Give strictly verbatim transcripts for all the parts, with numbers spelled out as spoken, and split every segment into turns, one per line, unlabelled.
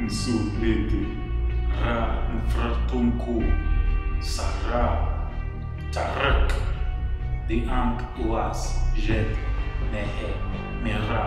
Nsubete ra nfratunku Sara Taharqa di ang uwas jet nehe mera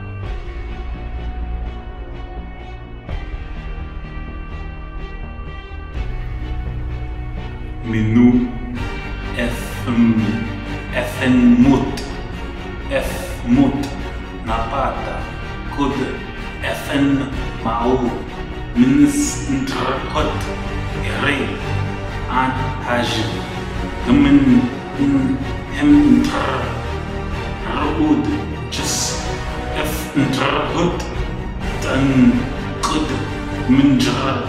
Menu Fm Fn mut F mut napata kud Fn mau Minis Ntrahot Ere An Haj Gamin Hem Ntr Raud Jis F Ntrahot Tan Kud Minjar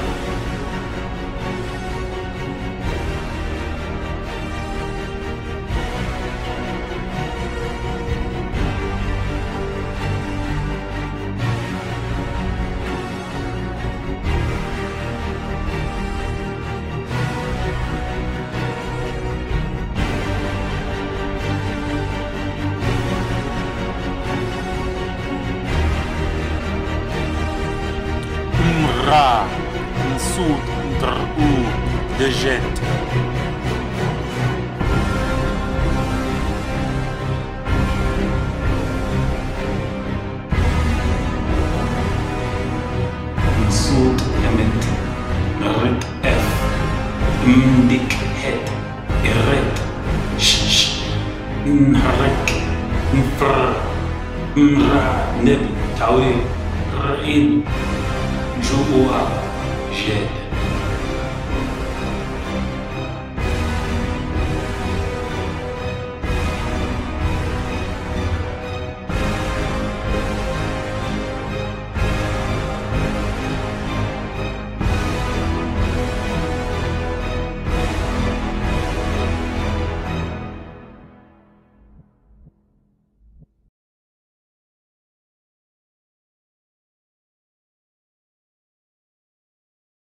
Ra, Nsud, Ndru, de jet. Nsud, Emet, Ret F, Mdik Het, Eret, Sh, Nrek, Nfr, Mra, Neb, Tawe, Rain. Joua, Jed.